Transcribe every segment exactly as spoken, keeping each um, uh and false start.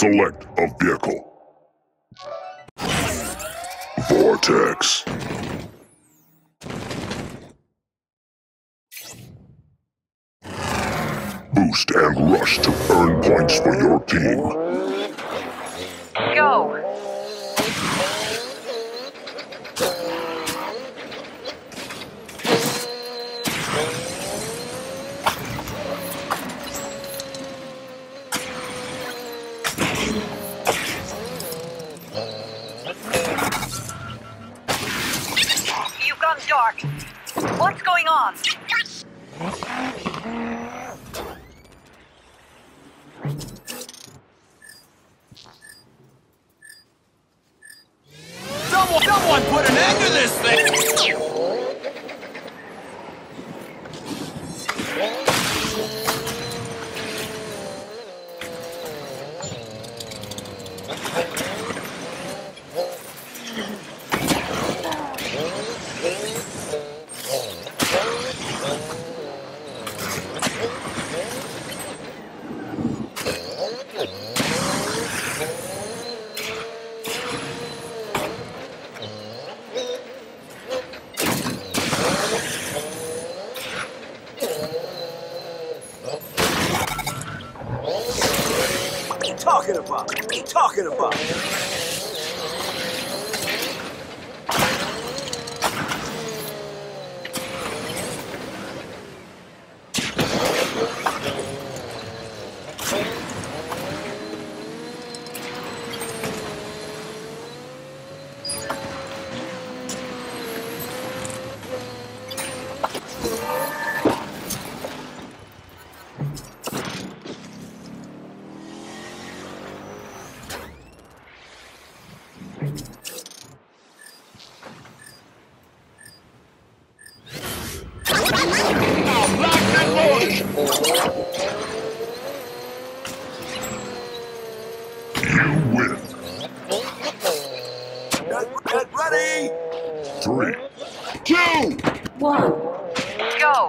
Select a vehicle. Vortex. Boost and rush to earn points for your team. Go! You've gone dark. What's going on? Someone, someone put an end to this thing! What are you talking about? What are you talking about? You win. Get, get ready! Three, two, One. Go!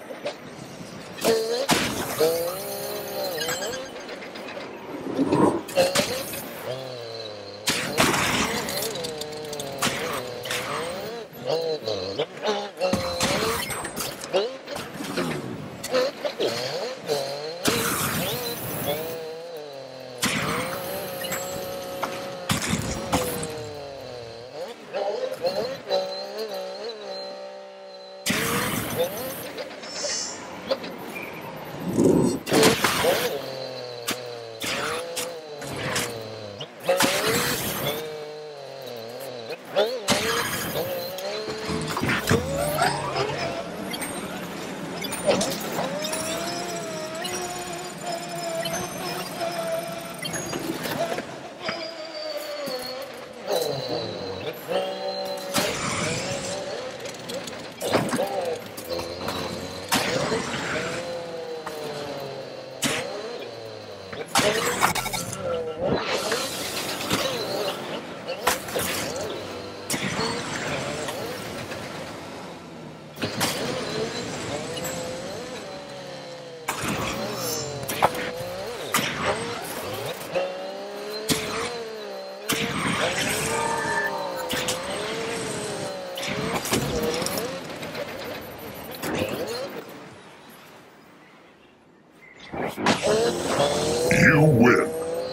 you win.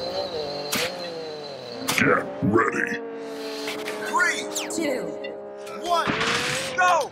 Get ready. Three, Two. one, go!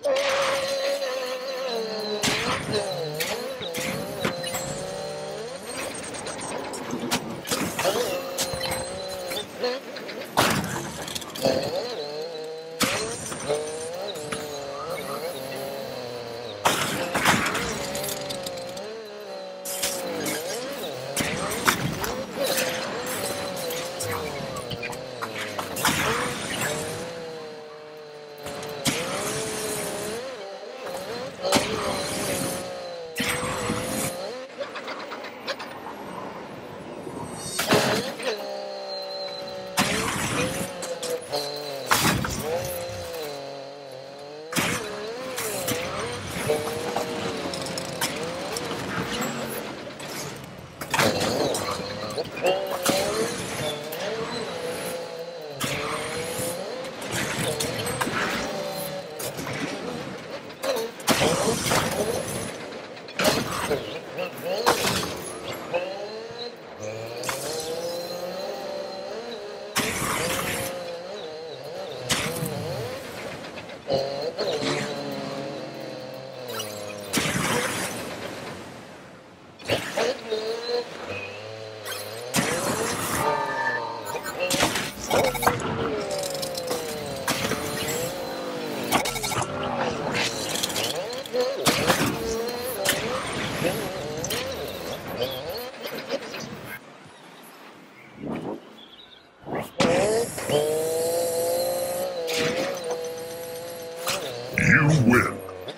You win.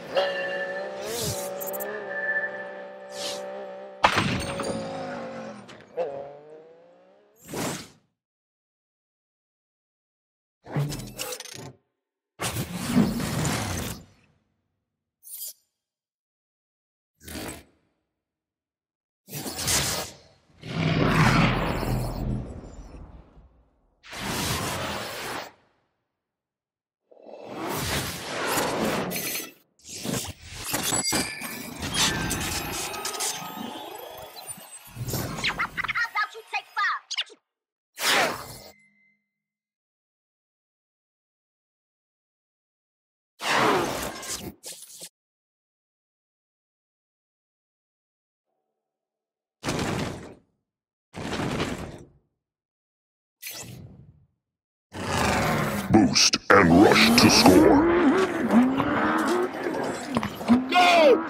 Boost and rush to score. Go!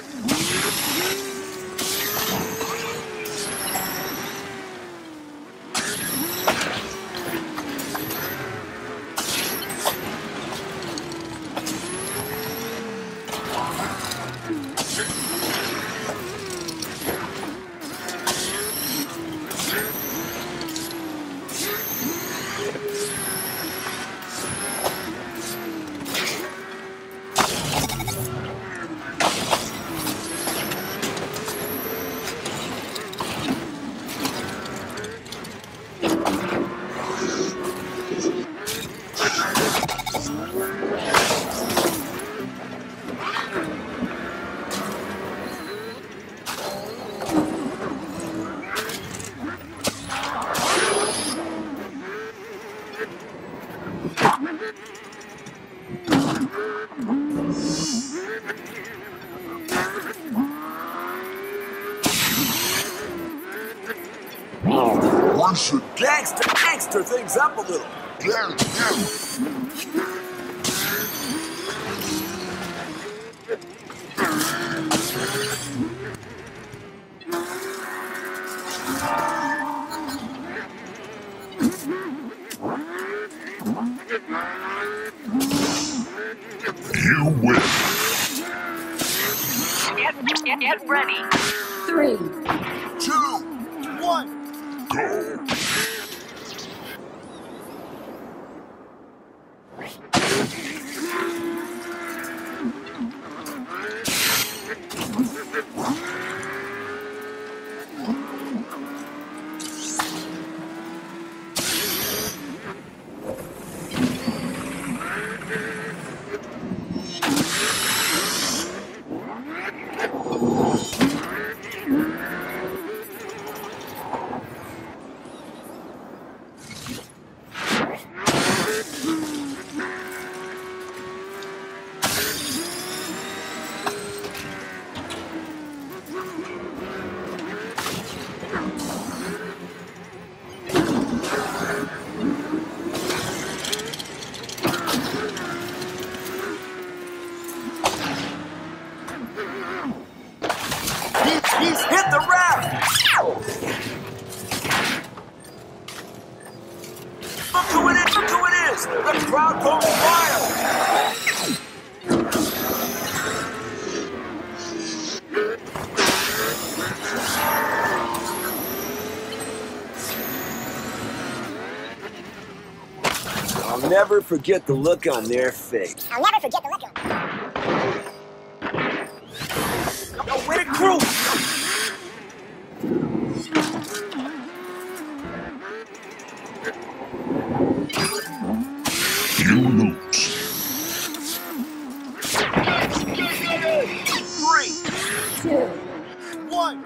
One should Gangster, gangster things up a little. get him. You win. Get, get, get ready. Three, Two, one. Go. He's hit the raft! Look who it is! Look who it is! The crowd goes wild! I'll never forget the look on their face. I'll never forget the look on. Yo, way to cruise! You lose. Three, Two, one.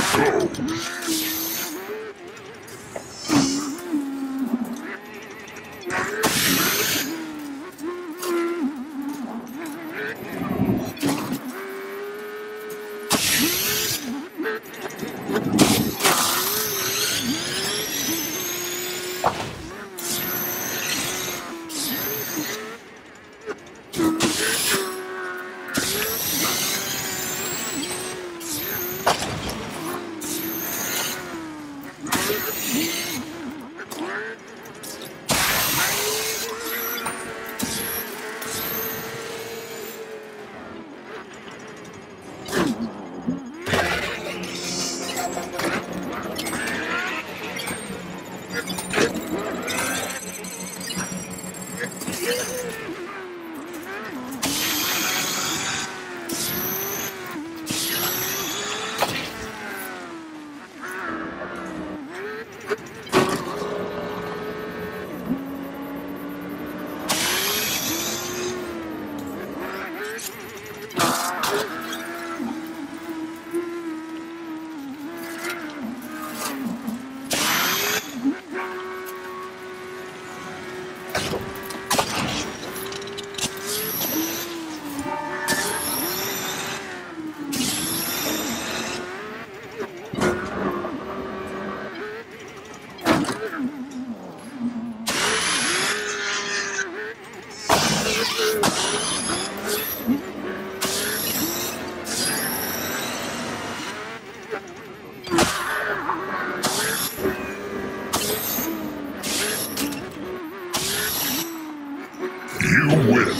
You win.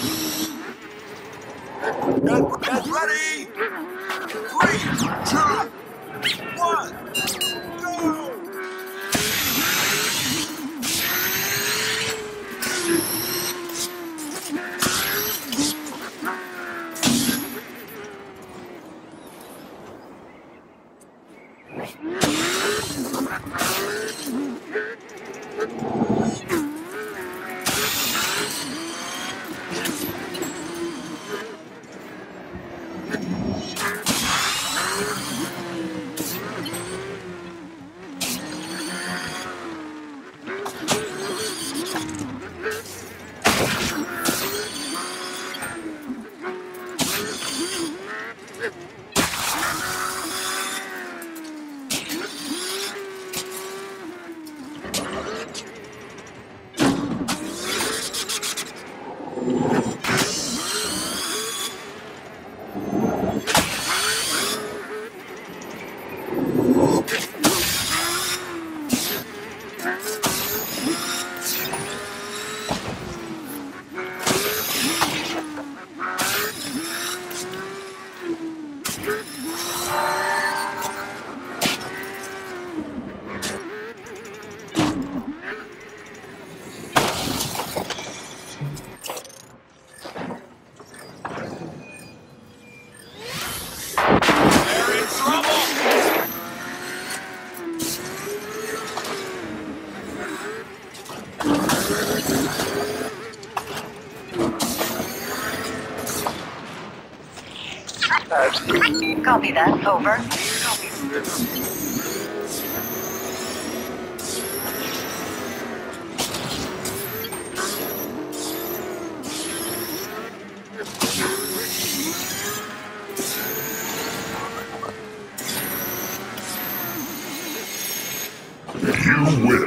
Get, get ready. Three, two, one, go. They're in trouble! Copy that. Over. You win.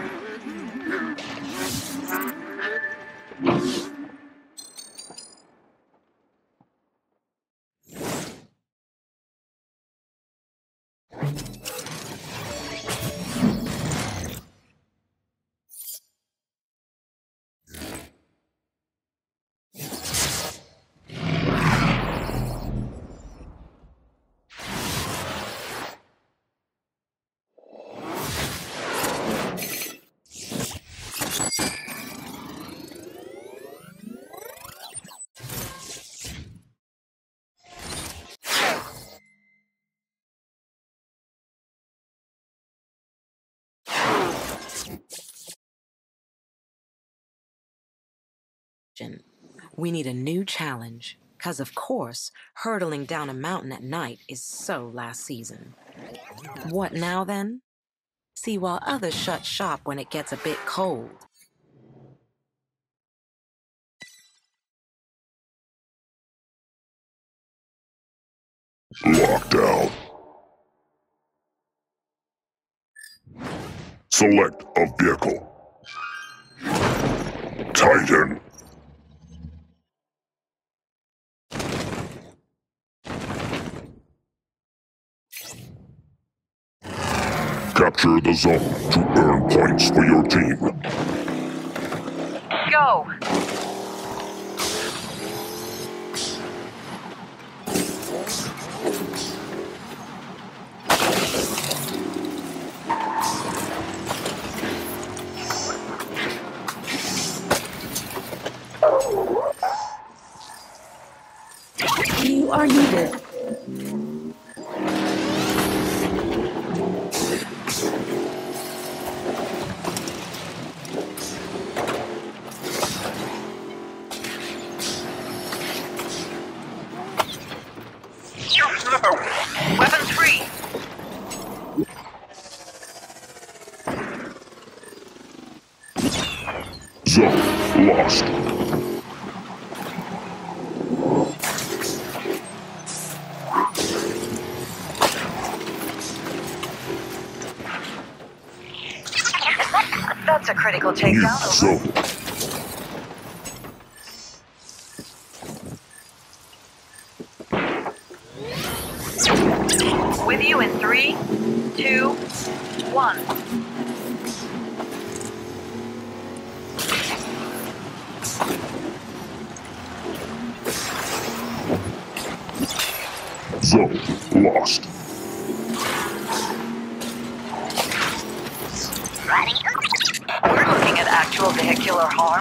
We need a new challenge, because of course, hurtling down a mountain at night is so last season. What now then? See, while others shut shop when it gets a bit cold. Lockdown. Select a vehicle. Titan. Capture the zone to earn points for your team. Go. You are needed. Weapons free. Zone lost. That's a critical New takedown. Over. zone. With you in three, two, one. Zone lost. We're looking at actual vehicular harm.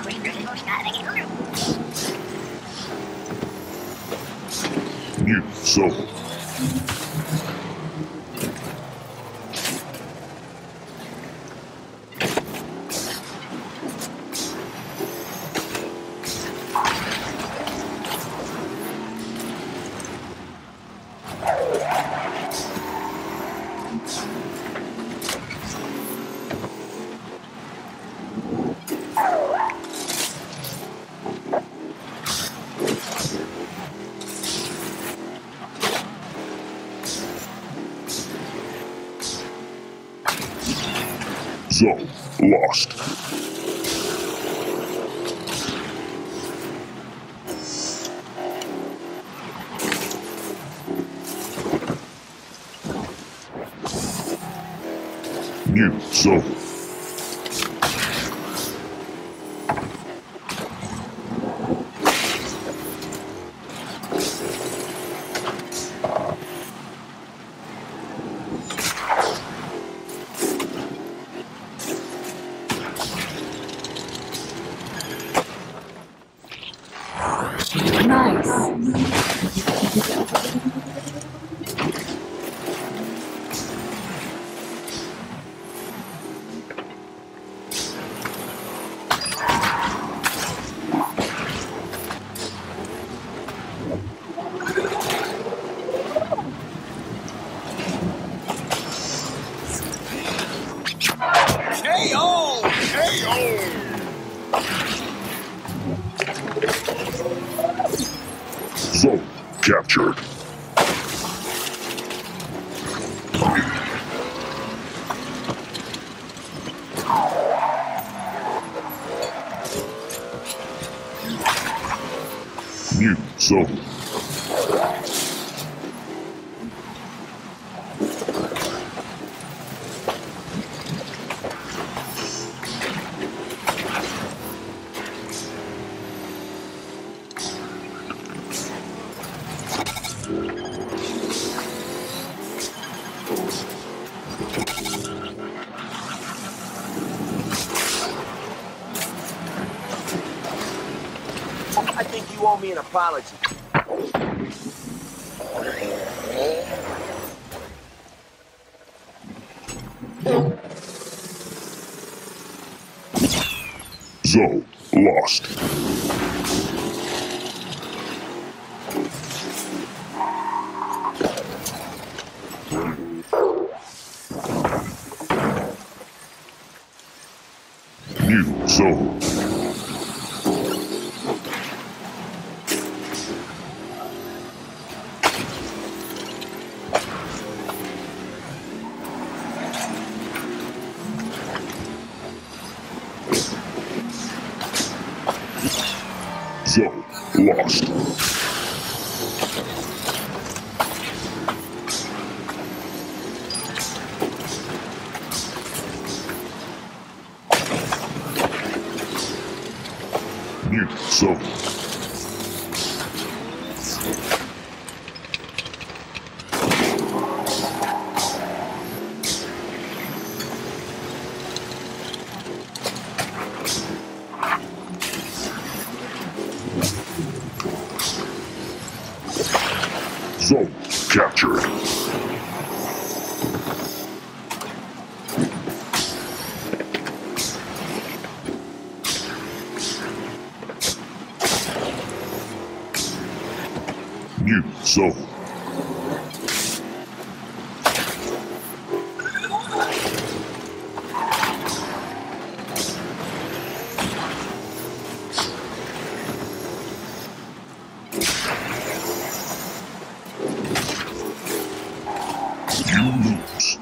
New zone. Zone lost. New zone. K O! K O! Zone captured. New zone. I think you owe me an apology. Zone lost. zone. Zone lost. New zone. Zone captured. New zone. You lose.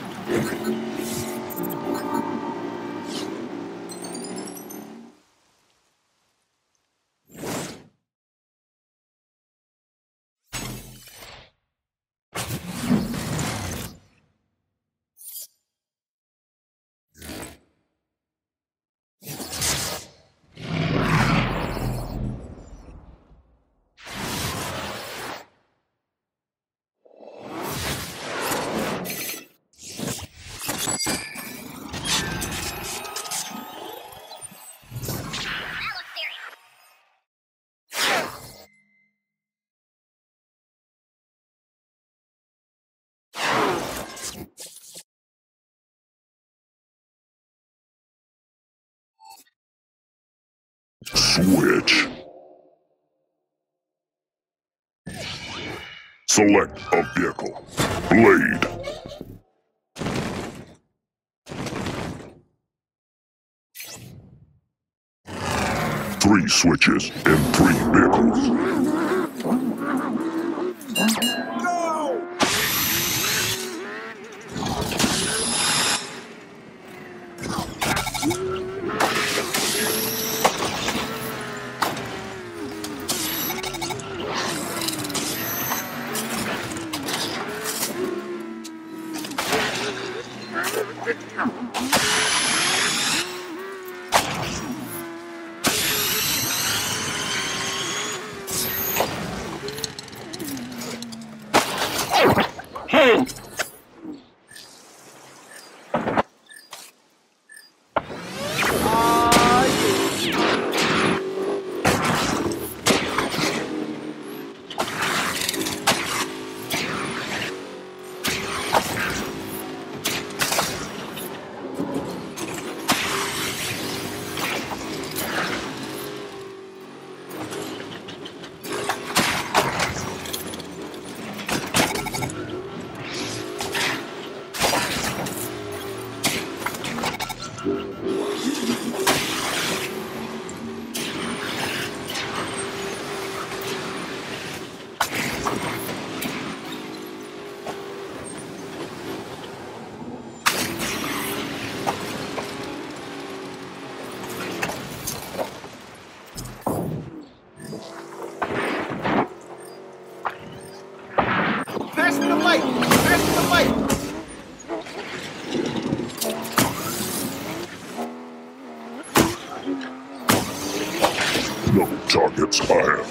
Switch. Select a vehicle. Blade. Three switches and three vehicles. Pass me the mic! Pass me the mic! No targets ahead.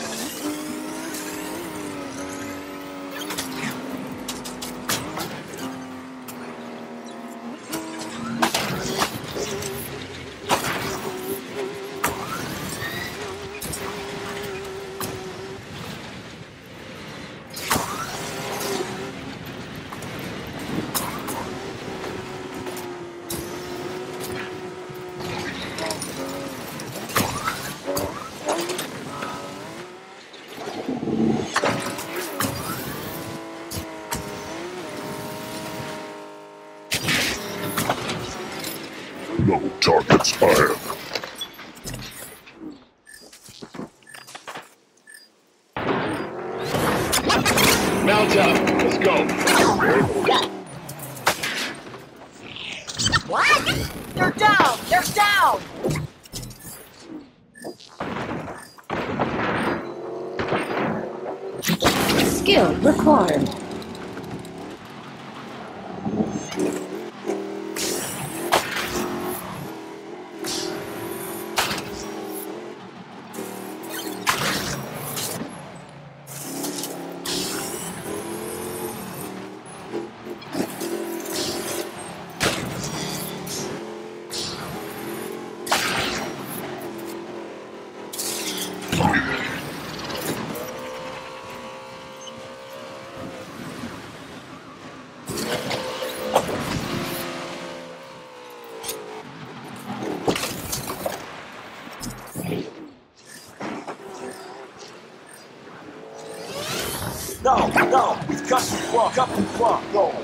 No targets ahead. They're down! They're down! Skill required. No, no, we've come too far, come too far, no.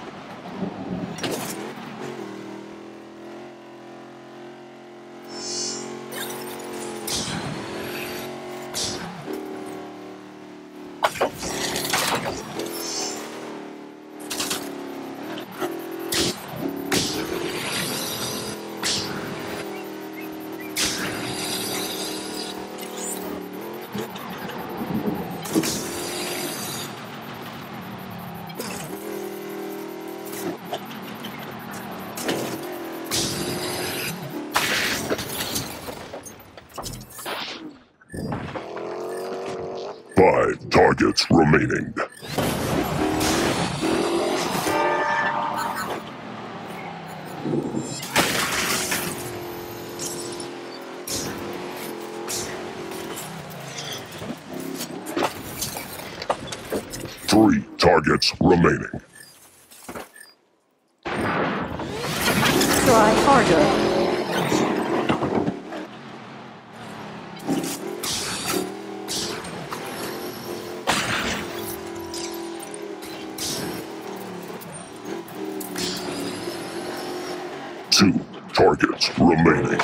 Five targets remaining. Three targets remaining. Try harder. Two targets remaining.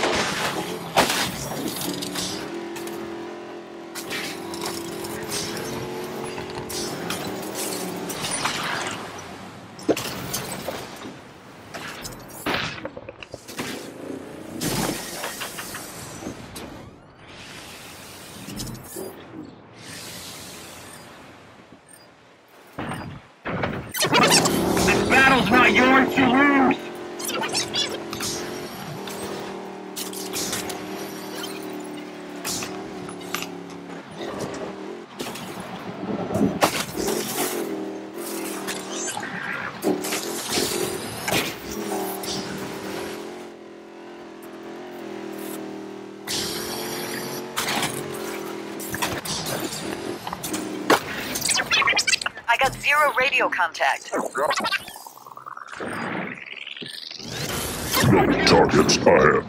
This battle's not yours to lose! I got zero radio contact. No targets ahead.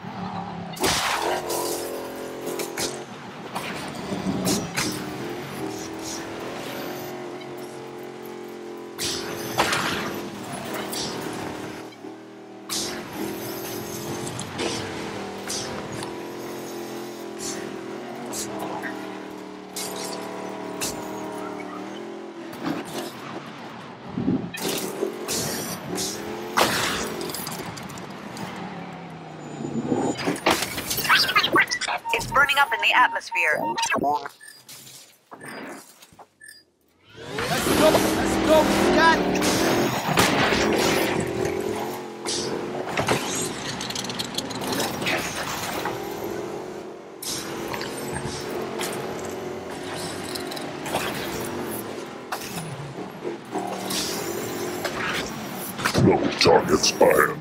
It's burning up in the atmosphere. Let's go! Let's go! We got it! No targets ahead.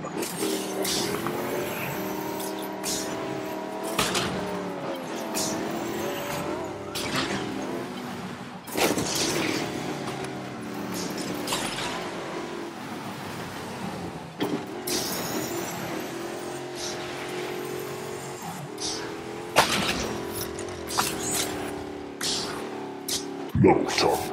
No targets.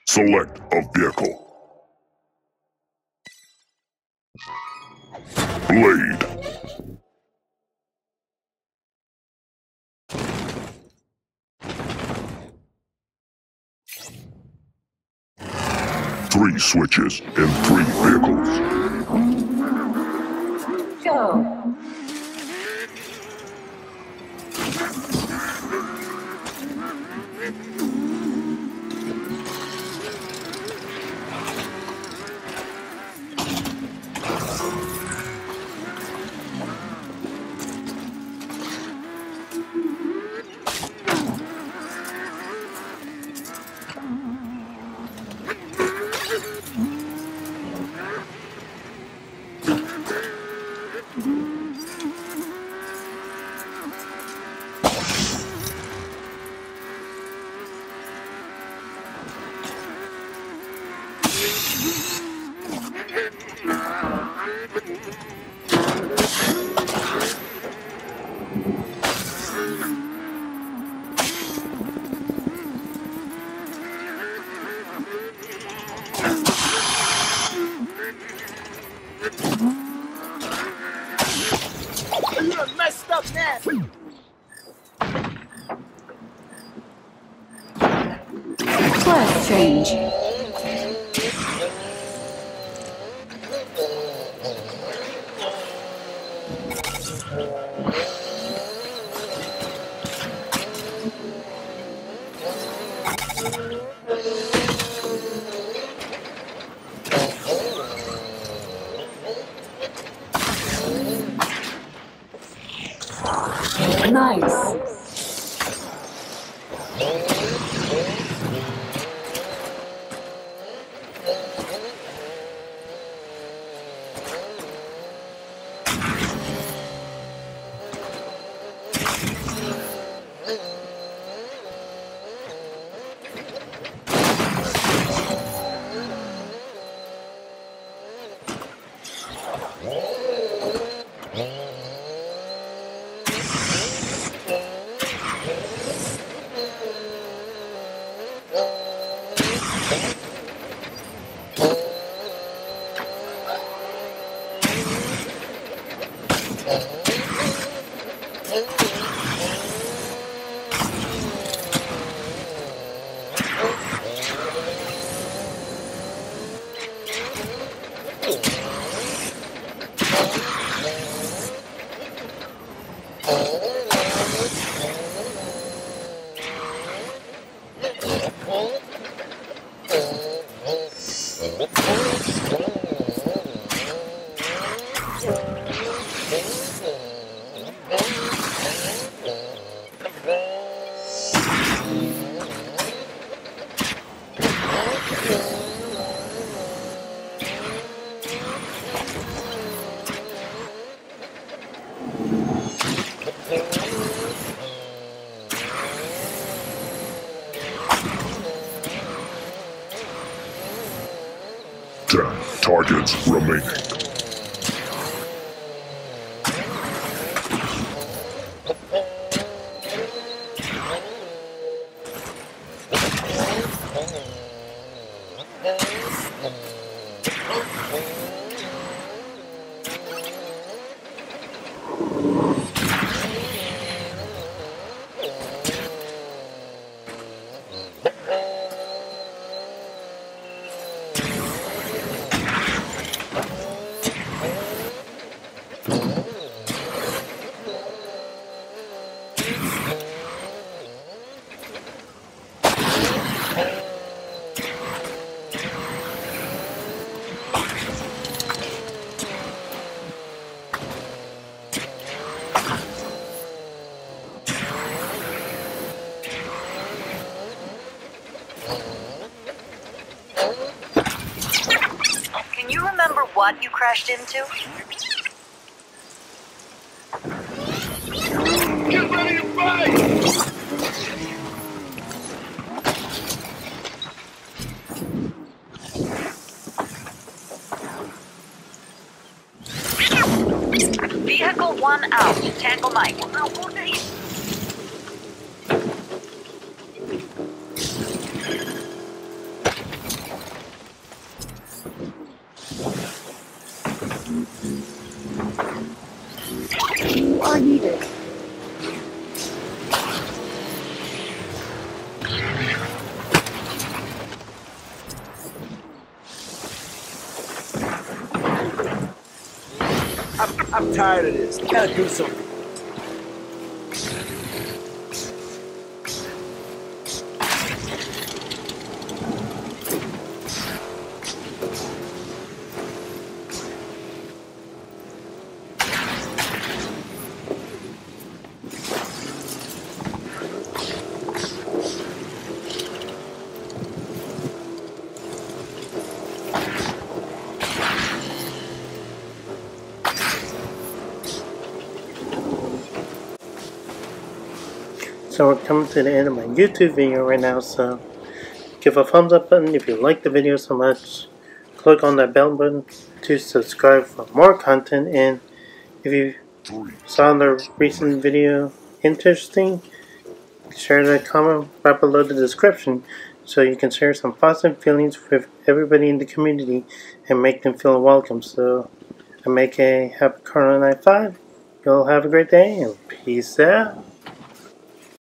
Select a vehicle. Blade. Three switches and three vehicles. Go. You done messed up now. Class change. Nice. Ten targets remaining. Can you remember what you crashed into? Get ready to fight! Vehicle one out. Tango Mike. I'm tired of this. Gotta do something. So we're coming to the end of my YouTube video right now, so give a thumbs up button if you like the video so much. Click on that bell button to subscribe for more content, and if you saw the recent video interesting, share the comment right below the description so you can share some positive feelings with everybody in the community and make them feel welcome. So I make a happy Corona Night five. You'll have a great day and peace out.